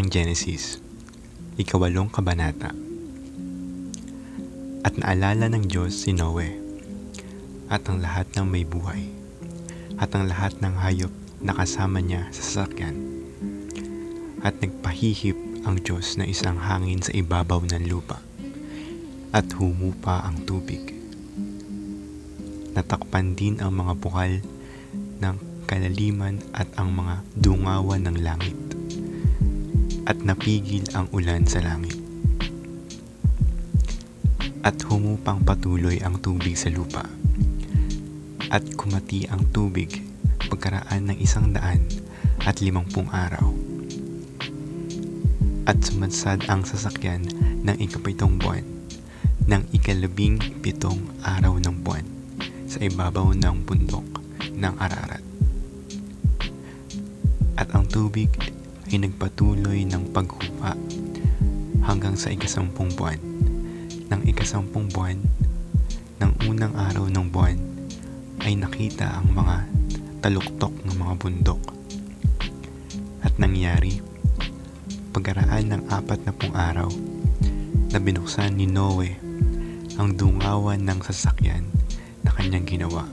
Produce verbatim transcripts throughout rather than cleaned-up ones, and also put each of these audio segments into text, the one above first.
ng Genesis, ikawalong kabanata. At naalala ng Diyos si Noe, at ang lahat ng may buhay, at ang lahat ng hayop na kasama niya sa sasakyan. At nagpahihip ang Diyos na isang hangin sa ibabaw ng lupa, at humupa ang tubig. Natakpan din ang mga bukal ng kalaliman at ang mga dungawan ng langit, at napigil ang ulan sa langit. At humupang patuloy ang tubig sa lupa, at kumati ang tubig pagkaraan ng isang daan at limangpung araw. At sumadsad ang sasakyan ng ikapitong buwan ng ikalabing pitong araw ng buwan sa ibabaw ng bundok ng Ararat. At ang tubig ay nagpatuloy ng paghupa hanggang sa ikasampung buwan ng ikasampung buwan ng unang araw ng buwan ay nakita ang mga taluktok ng mga bundok. At nangyari, pagkaraan ng apat na pung araw, na binuksan ni Noe ang dungawan ng sasakyan na kanyang ginawa.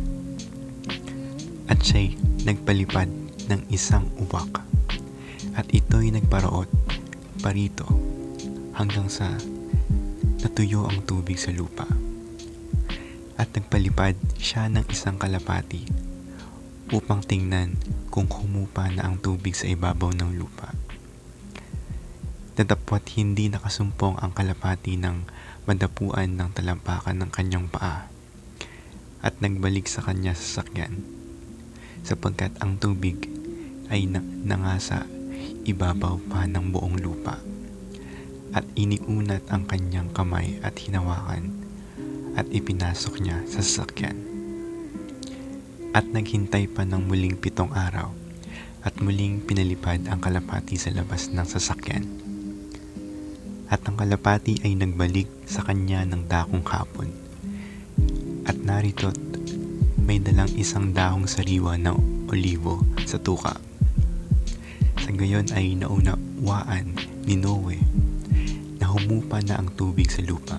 At siya'y nagpalipad ng isang uwak, at ito'y nagparaot parito hanggang sa natuyo ang tubig sa lupa. At nagpalipad siya ng isang kalapati upang tingnan kung humupa na ang tubig sa ibabaw ng lupa. Datapwat hindi nakasumpong ang kalapati ng madapuan ng talampakan ng kanyang paa, at nagbalik sa kanya sa sasakyan, sapagkat ang tubig ay na- nangasa ibabaw pa ng buong lupa. At iniunat ang kanyang kamay at hinawakan, at ipinasok niya sa sasakyan. At naghintay pa ng muling pitong araw, at muling pinalipad ang kalapati sa labas ng sasakyan. At ang kalapati ay nagbalik sa kanya ng dakong hapon. At narito't may dalang isang dahong sariwa ng olibo sa tuka. Sa gayon ay naunawaan ni Noe na humupa na ang tubig sa lupa.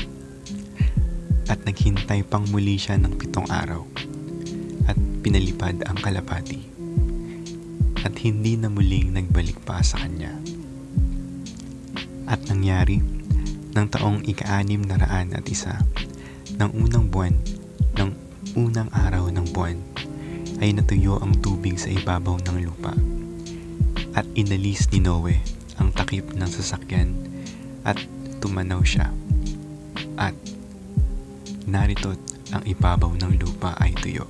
At naghintay pang muli siya ng pitong araw, at pinalipad ang kalapati, at hindi na muling nagbalik pa sa kanya. At nangyari, ng taong ika-anim na raan at isa, ng unang buwan, ng unang araw ng buwan, ay natuyo ang tubig sa ibabaw ng lupa. At inalis ni Noe ang takip ng sasakyan, at tumanaw siya. At narito't ang ibabaw ng lupa ay tuyo.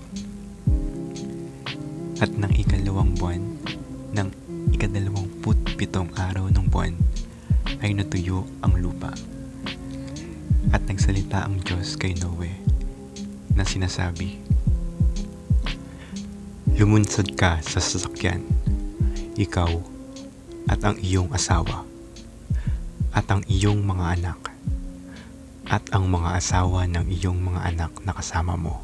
At ng ikalawang buwan, ng ikadalawamput pitong araw ng buwan, ay natuyo ang lupa. At nagsalita ang Diyos kay Noe na sinasabi, "Lumunsad ka sa sasakyan, ikaw at ang iyong asawa, at ang iyong mga anak, at ang mga asawa ng iyong mga anak na kasama mo.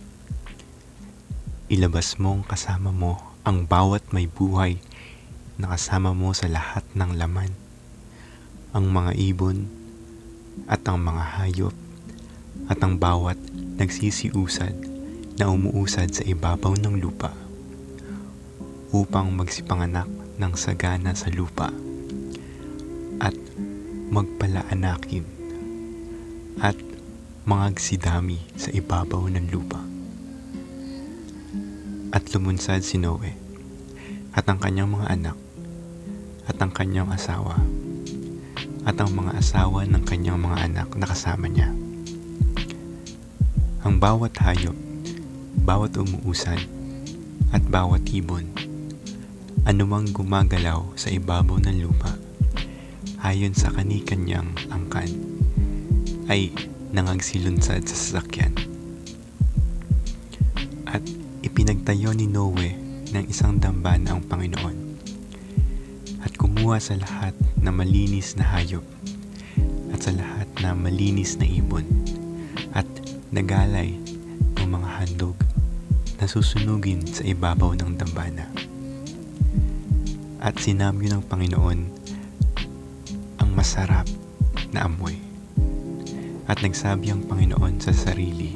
Ilabas mong kasama mo ang bawat may buhay na kasama mo sa lahat ng laman, ang mga ibon, at ang mga hayop, at ang bawat nagsisiusad na umuusad sa ibabaw ng lupa, upang magsipanganak ng sagana sa lupa, at magpalaanakin, at mangagsidami sa ibabaw ng lupa." At lumunsad si Noe, at ang kanyang mga anak, at ang kanyang asawa, at ang mga asawa ng kanyang mga anak na kasama niya. Ang bawat hayop, bawat umuusad, at bawat ibon, anumang gumagalaw sa ibabaw ng lupa, ayon sa kani-kanyang angkan, ay nangagsilunsad sa sasakyan. At ipinagtayo ni Noe ng isang dambana ang Panginoon, at kumuha sa lahat na malinis na hayop, at sa lahat na malinis na ibon, at nagalay ng mga handog na susunugin sa ibabaw ng dambana. At sinabi ng Panginoon ang masarap na amoy. At nagsabi ang Panginoon sa sarili,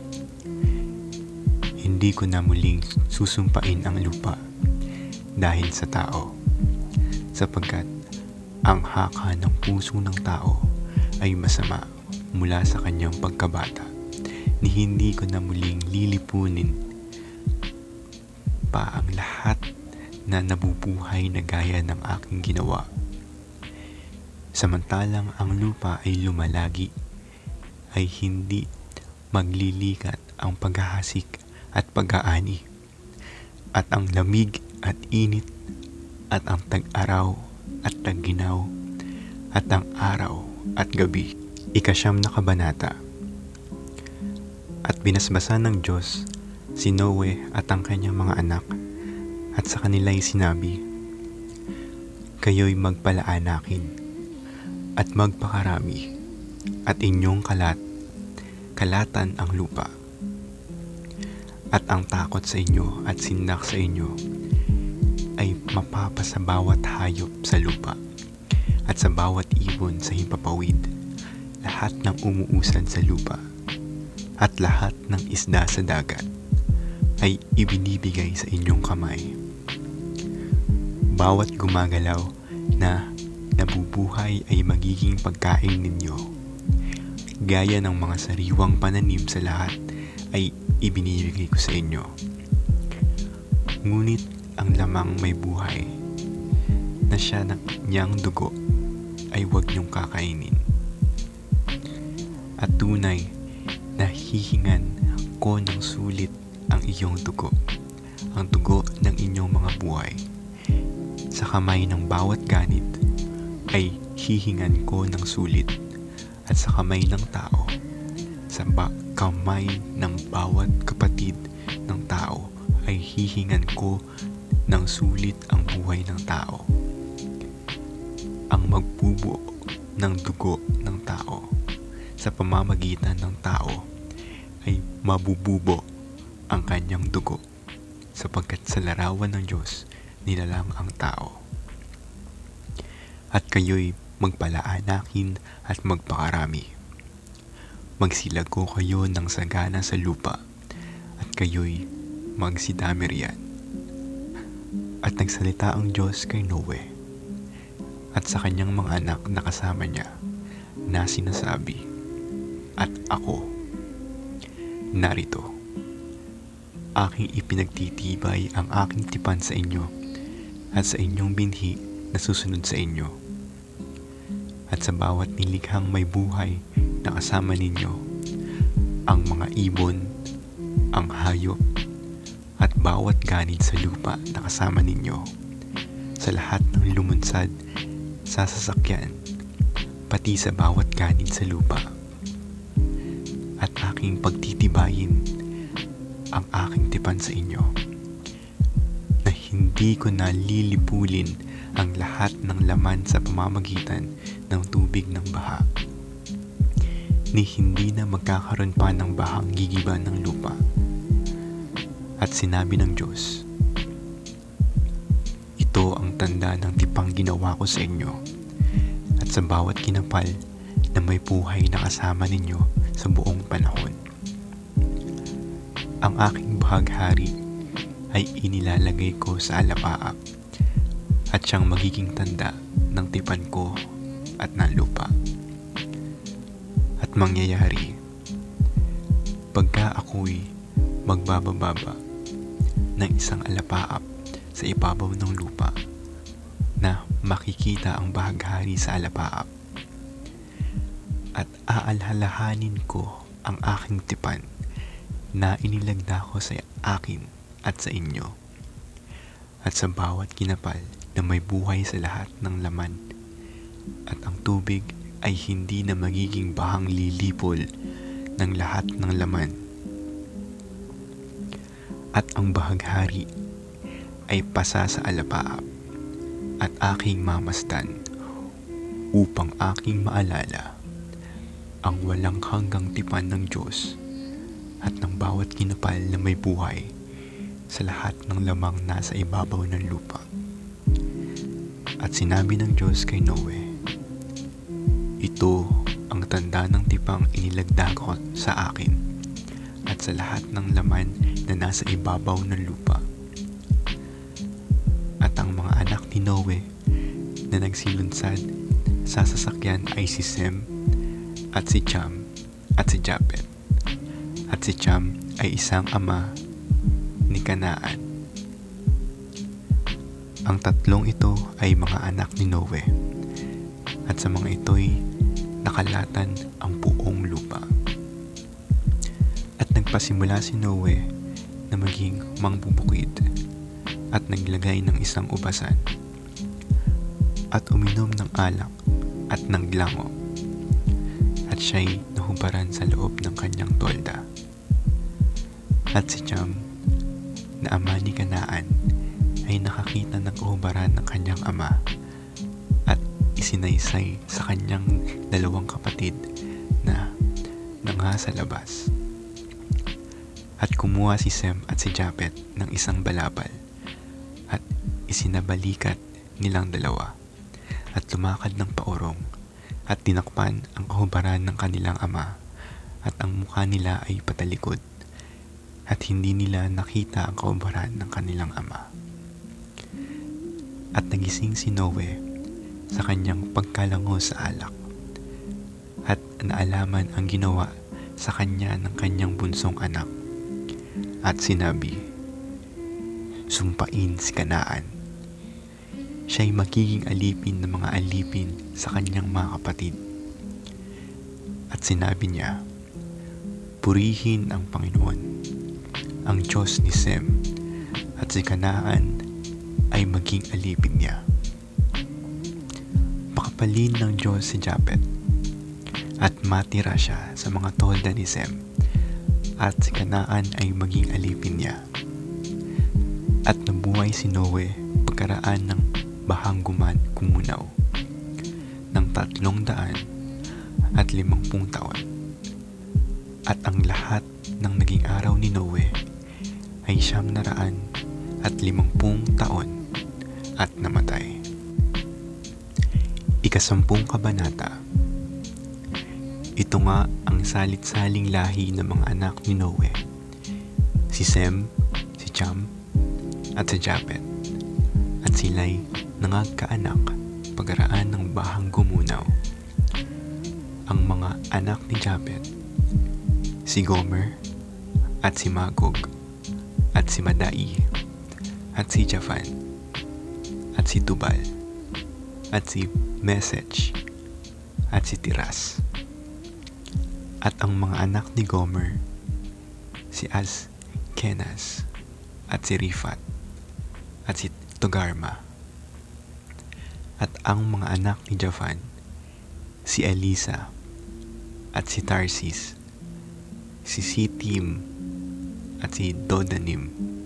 hindi ko na muling susumpain ang lupa dahil sa tao, sapagkat ang haka ng puso ng tao ay masama mula sa kanyang pagkabata, ni hindi ko na muling lilipunin pa ang lahat na nabubuhay na gaya ng aking ginawa. Samantalang ang lupa ay lumalagi, ay hindi maglilikat ang paghahasik at pag-aani, at ang lamig at init, at ang tag-araw at tag-ginaw, at ang araw at gabi. Ikasyam na kabanata. At binasbasan ng Diyos si Noe at ang kanyang mga anak, at sa kanila'y sinabi, kayo'y magpalaanakin at magpakarami, at inyong kalat, kalatan ang lupa. At ang takot sa inyo at sindak sa inyo ay mapapa sa bawat hayop sa lupa, at sa bawat ibon sa himpapawid, lahat ng umuusad sa lupa, at lahat ng isda sa dagat ay ibinibigay sa inyong kamay. Bawat gumagalaw na nabubuhay ay magiging pagkain ninyo. Gaya ng mga sariwang pananim sa lahat ay ibinibigay ko sa inyo. Ngunit ang lamang may buhay na siya ng niyang dugo ay huwag niyong kakainin. At tunay na hihingan ko ng sulit ang iyong dugo, ang dugo ng inyong mga buhay. Sa kamay ng bawat ganit ay hihingan ko ng sulit, at sa kamay ng tao, sa ba- kamay ng bawat kapatid ng tao ay hihingan ko ng sulit ang buhay ng tao. Ang magbubuo ng dugo ng tao sa pamamagitan ng tao ay mabububo ang kanyang dugo, sapagkat sa larawan ng Diyos nilalang ang tao. At kayo'y magpalaanakin at magpakarami. Magsilago kayo ng sagana sa lupa, at kayo'y magsidami riyan. At nagsalita ang Diyos kay Noe at sa kanyang mga anak na kasama niya, na sinasabi, at ako, narito, aking ipinagtitibay ang aking tipan sa inyo at sa inyong binhi na susunod sa inyo. At sa bawat nilikhang may buhay na kasama ninyo, ang mga ibon, ang hayop, at bawat ganid sa lupa na kasama ninyo, sa lahat ng lumunsad sa sasakyan, pati sa bawat ganid sa lupa. At aking pagtitibayin ang aking tipan sa inyo, na hindi ko na lilipulin ang lahat ng laman sa pamamagitan ng tubig ng baha, ni hindi na magkakaroon pa ng bahang gigiba ng lupa. At sinabi ng Diyos, ito ang tanda ng tipang ginawa ko sa inyo, at sa bawat kinapal na may buhay na kasama ninyo sa buong panahon. Ang aking bahaghari ay inilalagay ko sa alapaap, at siyang magiging tanda ng tipan ko at ng lupa. At mangyayari, pagka ako'y magbabababa ng isang alapaap sa ibabaw ng lupa, na makikita ang bahaghari sa alapaap, at aalhalahanin ko ang aking tipan na inilagda ko sa akin at sa inyo, at sa bawat kinapal na may buhay sa lahat ng laman, at ang tubig ay hindi na magiging bahang lilipol ng lahat ng laman. At ang bahaghari ay pasa sa alapaap, at aking mamasdan upang aking maalala ang walang hanggang tipan ng Diyos at ng bawat kinapal na may buhay sa lahat ng lamang nasa ibabaw ng lupa. At sinabi ng Diyos kay Noe, ito ang tanda ng tipang inilagdag ko sa akin at sa lahat ng laman na nasa ibabaw ng lupa. At ang mga anak ni Noe na nagsilunsad sa sasakyan ay si Sem at si Cham at si Japet. At si Cham ay isang ama ni Kanaan. Ang tatlong ito ay mga anak ni Noe, at sa mga ito'y nakalatan ang buong lupa. At nagpasimula si Noe na maging mangbubukid at naglagay ng isang ubasan at uminom ng alak at ng glango, at siya'y nahubaran sa loob ng kanyang tolda. At si Cham na ama ni Kanaan ay nakakita ng kahubaran ng kanyang ama at isinaysay sa kanyang dalawang kapatid na nangha sa labas. At kumuha si Sem at si Japet ng isang balabal at isinabalikat nilang dalawa at lumakad ng paorong at tinakpan ang kahubaran ng kanilang ama at ang mukha nila ay patalikod at hindi nila nakita ang kahubaran ng kanilang ama. At nagising si Noe sa kanyang pagkalango sa alak at naalaman ang ginawa sa kanya ng kanyang bunsong anak at sinabi, sumpain si Kanaan. Siya'y magiging alipin ng mga alipin sa kanyang mga kapatid. At sinabi niya, purihin ang Panginoon, ang Diyos ni Sem, at si Kanaan ay maging alipin niya. Pakapalin ng Diyos si Japet at matira siya sa mga tolda ni Sem, at si Kanaan ay maging alipin niya. At nabuhay si Noe pagkaraan ng bahang guman kumunaw ng tatlong daan at limangpung taon. At ang lahat ng naging araw ni Noe ay siyam na raan at limangpung taon at namatay. Ikasampung kabanata. Ito nga ang salit-saling lahi ng mga anak ni Noe, si Sem, si Cham, at si Japet, at sila'y nangagkaanak pagkaraan ng bahang gumunaw. Ang mga anak ni Japet, si Gomer, at si Magog, at si Madai, at si Javan, at si Tubal, at si Mesech, at si Tiras. At ang mga anak ni Gomer, si Azkenas, at si Rifat, at si Togarma. At ang mga anak ni Javan, si Elisa, at si Tarsis, si Sitim, at si Dodanim.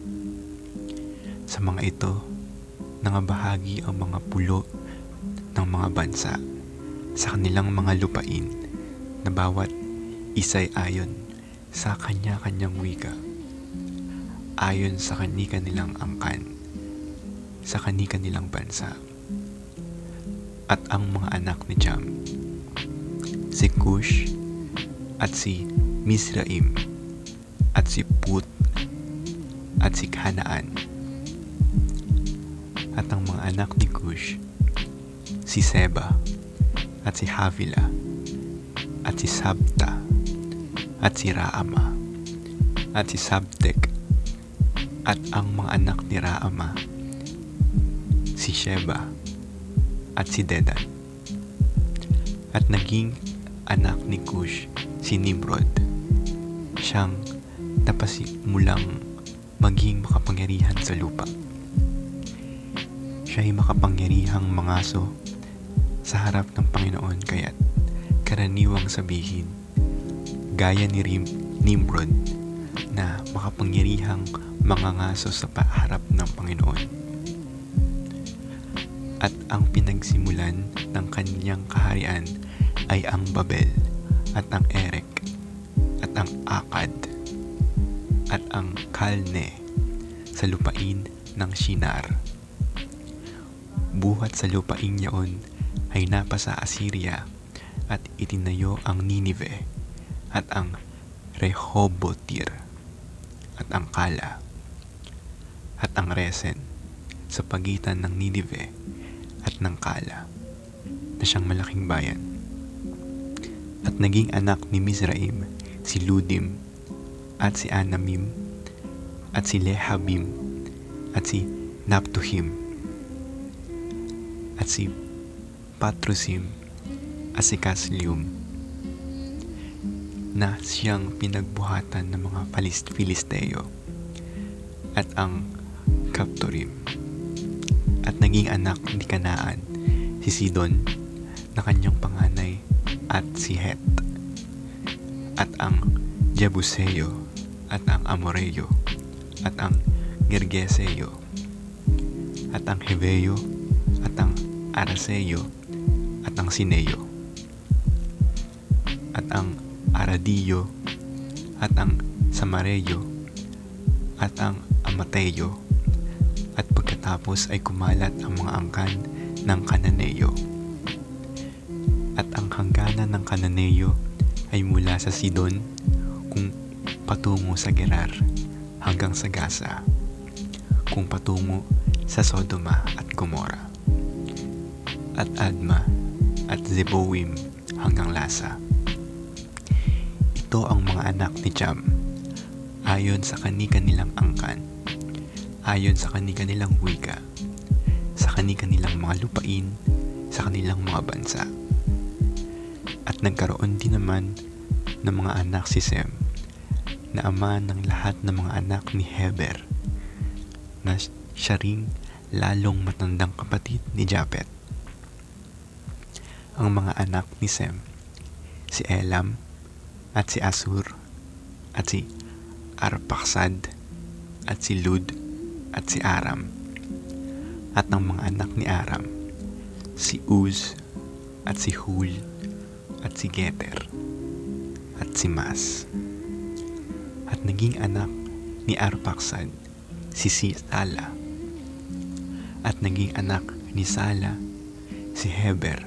Sa mga ito, nangabahagi ang mga pulo ng mga bansa sa kanilang mga lupain na bawat isa'y ayon sa kanya-kanyang wika, ayon sa kani-kanilang angkan, sa kani-kanilang bansa. At ang mga anak ni Cham, si Cush, at si Mizraim, at si Put, at si Kanaan. At ang mga anak ni Cush, si Seba, at si Havila, at si Sabta, at si Raama, at si Sabtek. At ang mga anak ni Raama, si Sheba, at si Dedan. At naging anak ni Cush si Nimrod. Siyang napasimulang maging makapangyarihan sa lupa. Siya'y makapangyarihang mangaso sa harap ng Panginoon, kaya't karaniwang sabihin, gaya ni Rim, Nimrod na makapangyarihang mangangaso sa harap ng Panginoon. At ang pinagsimulan ng kanyang kaharian ay ang Babel, at ang Erek, at ang Akad, at ang Kalne sa lupain ng Shinar. buhat sa lupaing yaon ay napasa Assyria at itinayo ang Ninive at ang Rehobotir at ang Kala at ang Resen sa pagitan ng Ninive at ng Kala na siyang malaking bayan. At naging anak ni Mizraim si Ludim at si Anamim at si Lehabim at si Naptuhim at si Patrusim at si Kaslium na siyang pinagbuhatan ng mga Palist- Filisteo at ang Kaptorim. At naging anak ni Kanaan si Sidon na kanyang panganay at si Het at ang Jebuseo at ang Amoreo at ang Gergeseo at ang Heveo at ang Araseo at ang Sineo at ang Aradio at ang Samareo at ang Amateo, at pagkatapos ay kumalat ang mga angkan ng Kananeo. At ang hangganan ng Kananeo ay mula sa Sidon kung patungo sa Gerar hanggang sa Gaza, kung patungo sa Sodoma at Gomora, at Adma at Zeboim hanggang Lasa. Ito ang mga anak ni Cham, ayon sa kani-kanilang angkan, ayon sa kani-kanilang wika, sa kani-kanilang mga lupain, sa kanilang mga bansa. At nagkaroon din naman ng mga anak si Sem, na ama ng lahat ng mga anak ni Heber, na siya ring lalong matandang kapatid ni Japet. Ang mga anak ni Sem, si Elam, at si Asur, at si Arpaksad, at si Lud, at si Aram. At ang mga anak ni Aram, si Uz, at si Hul, at si Geter, at si Mas. At naging anak ni Arpaksad, si Sala. At naging anak ni Sala, si Heber.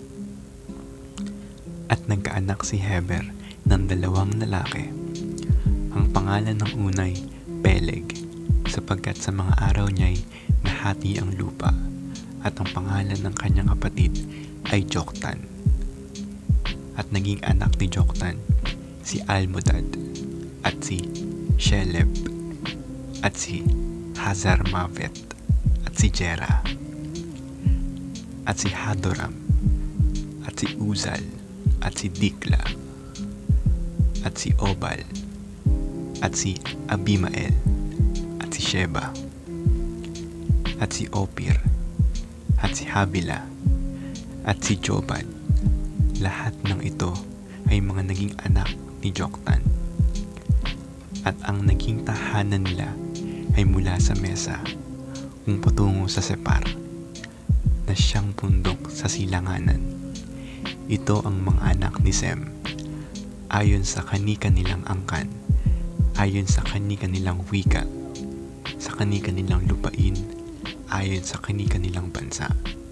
At nagkaanak si Heber ng dalawang lalaki. Ang pangalan ng unay, Peleg, sapagkat sa mga araw niya'y nahati ang lupa, at ang pangalan ng kanyang kapatid ay Joktan. At naging anak ni Joktan si Almodad, at si Sheleb, at si Hazarmavet, at si Jera, at si Hadoram, at si Uzal, at si Dikla, at si Obal, at si Abimael, at si Sheba, at si Opir, at si Habila, at si Jobad. Lahat ng ito ay mga naging anak ni Joktan. At ang naging tahanan nila ay mula sa Mesa kung patungo sa Separ, na siyang pundok sa silanganan. Ito ang mga anak ni Sem, ayon sa kani-kanilang angkan, ayon sa kani-kanilang wika, sa kani-kanilang lupain, ayon sa kani-kanilang bansa.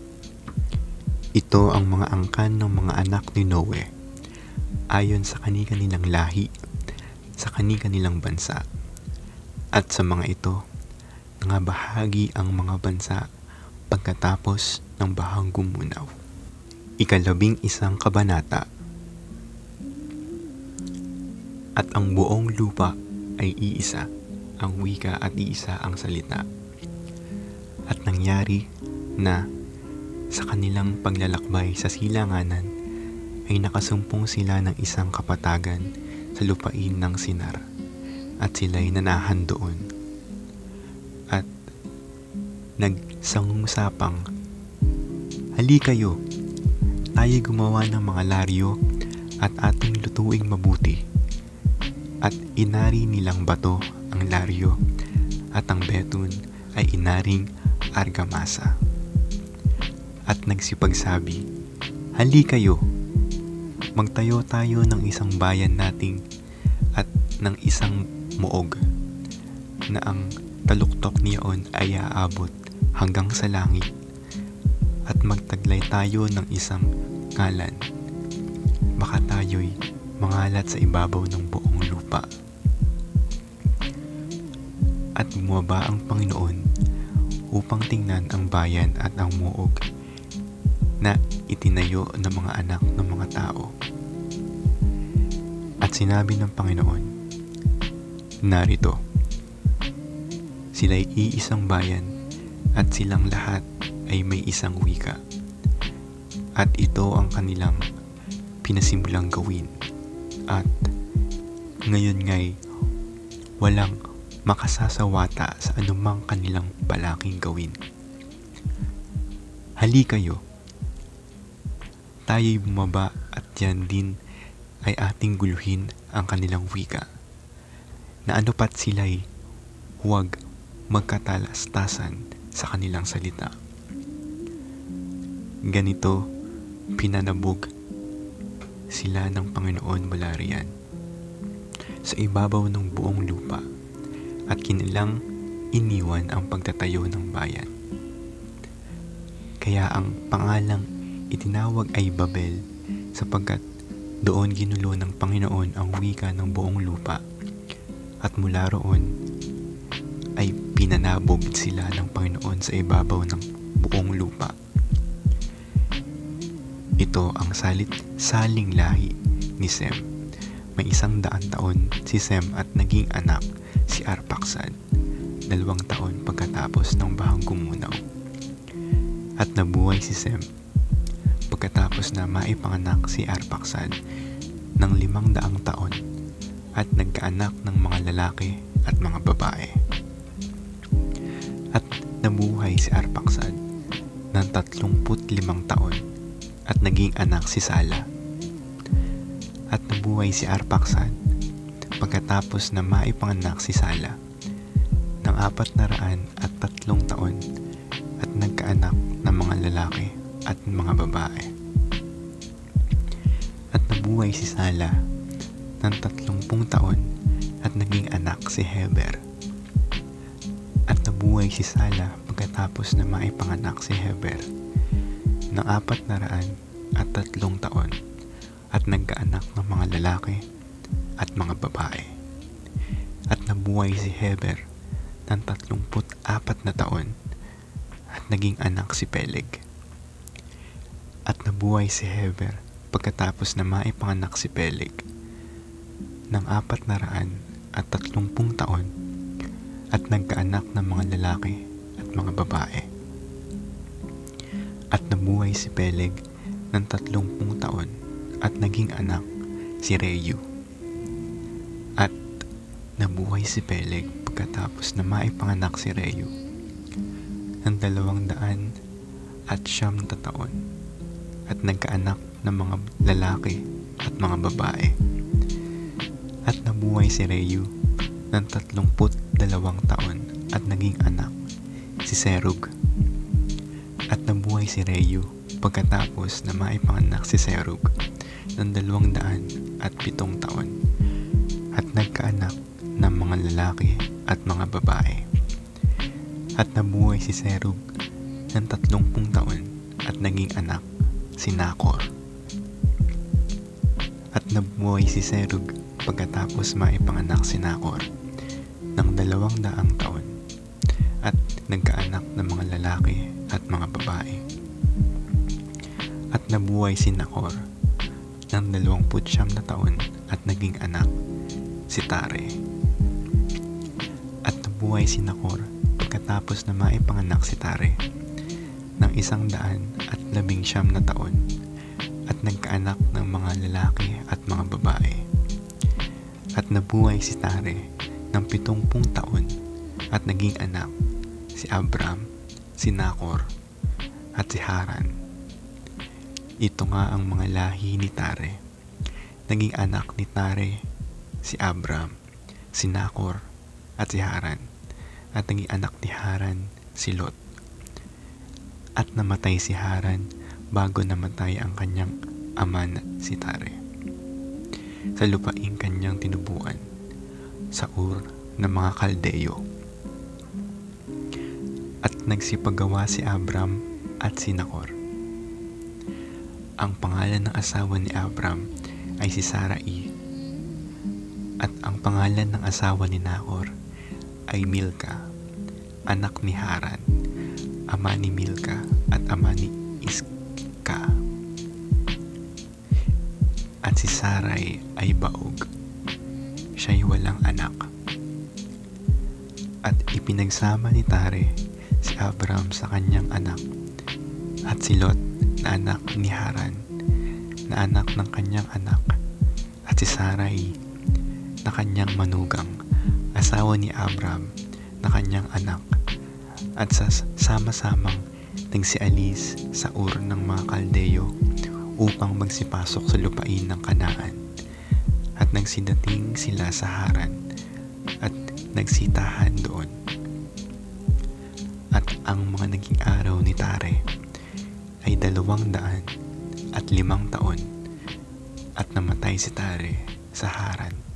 Ito ang mga angkan ng mga anak ni Noe, ayon sa kani-kanilang lahi, sa kani-kanilang bansa. At sa mga ito, nangabahagi ang mga bansa pagkatapos ng bahang gumunaw. Ikalabing isang kabanata. At ang buong lupa ay iisa, ang wika at iisa ang salita. At nangyari na sa kanilang paglalakbay sa silanganan ay nakasumpong sila ng isang kapatagan sa lupain ng Sinar, at sila'y nanahan doon. At nagsangusapang, "Hali kayo, tayo gumawa ng mga laryo at ating lutuing mabuti." At inari nilang bato ang laryo, at ang betun ay inaring argamasa. At nagsipagsabi, "Hali kayo, magtayo tayo ng isang bayan nating at ng isang muog, na ang taluktok niyon ay aabot hanggang sa langit, at magtaglay tayo ng isang ngalan. Baka tayo'y mangalat sa ibabaw ng buong lupa. At bumaba ang Panginoon upang tingnan ang bayan at ang muog na itinayo ng mga anak ng mga tao. At sinabi ng Panginoon, narito, sila'y iisang bayan at silang lahat ay may isang wika. At ito ang kanilang pinasimulang gawin. At ngayon nga'y walang makasasawata sa anumang kanilang balaking gawin. Hali kayo, tayo'y bumaba at yan din ay ating guluhin ang kanilang wika, na anupat sila'y huwag magkatalastasan sa kanilang salita. Ganito pinanabog sila ng Panginoon mula riyan sa ibabaw ng buong lupa, at kinilang iniwan ang pagtatayo ng bayan. Kaya ang pangalang itinawag ay Babel, sapagkat doon ginulo ng Panginoon ang wika ng buong lupa, at mula roon ay pinanabog sila ng Panginoon sa ibabaw ng buong lupa. Ito ang salit saling lahi ni Sem. May isang daan taon si Sem at naging anak si Arpaksad, dalawang taon pagkatapos ng bahang gumunaw. At nabuhay si Sem pagkatapos na maipanganak si Arpaksad ng limang daang taon, at nagkaanak ng mga lalaki at mga babae. At nabuhay si Arpaksad ng tatlongput limang taon, at naging anak si Sala. At nabuhay si Arpaksad pagkatapos na maipanganak si Sala ng apat na raan at tatlong taon, at nagkaanak ng mga lalaki at mga babae. At nabuhay si Sala ng tatlongpung taon, at naging anak si Heber. At nabuhay si Sala pagkatapos na maipanganak si Heber ng apat na raan at tatlong taon, at nagkaanak ng mga lalaki at mga babae. At nabuhay si Heber ng tatlongput apat na taon, at naging anak si Peleg. At nabuhay si Heber pagkatapos na maipanganak si Peleg ng apat na raan at tatlongpung taon, at nagkaanak ng mga lalaki at mga babae. At nabuhay si Peleg ng tatlongpung taon, at naging anak si Reu. At nabuhay si Peleg pagkatapos na maipanganak si Reu ng dalawang daan at siyam na taon, at nagkaanak ng mga lalaki at mga babae. At nabuhay si Reu ng tatlongput dalawang taon, at naging anak si Serug. At nabuhay si Reu pagkatapos na maipanganak si Serug ng dalawang daan at pitong taon, at nagkaanak ng mga lalaki at mga babae. At nabuhay si Serug ng tatlongpung taon, at naging anak si Nakor. At nabuhay si Serug pagkatapos maipanganak si Nakor ng dalawang daang taon, at nagkaanak ng mga lalaki at mga babae. At nabuhay si Nakor ng dalawangput siyam na taon, at naging anak si Tare. At nabuhay si Nakor pagkatapos na maipanganak si Tare ng isang daan at labing siyam na taon, at nagkaanak ng mga lalaki at mga babae. At nabuhay si Tare ng pitongpung taon, at naging anak si Abram, si Nakor, at si Haran. Ito nga ang mga lahi ni Tare. Naging anak ni Tare si Abram, si Nakor, at si Haran. At naging anak ni Haran si Lot. At namatay si Haran bago namatay ang kanyang ama na si Tare, sa lupaing kanyang tinubuan sa Ur ng mga Kaldeyo. At nagsipagawa si Abram at si Nakor Ang pangalan ng asawa ni Abram ay si Sarai, at ang pangalan ng asawa ni Nahor ay Milka, anak ni Haran, ama ni Milka at ama ni Iska. At si Sarai ay baog, siya'y walang anak. At ipinagsama ni Tare si Abram sa kanyang anak, at si Lot na anak ni Haran, na anak ng kanyang anak, at si Sarai na kanyang manugang, asawa ni Abram na kanyang anak, at sa sama-samang nagsialis sa Ur ng mga Kaldeo upang magsipasok sa lupain ng Kanaan, at nagsidating sila sa Haran at nagsitahan doon. At ang mga naging araw ni Tare ay dalawang daan at limang taon, at namatay si Tare sa Haran.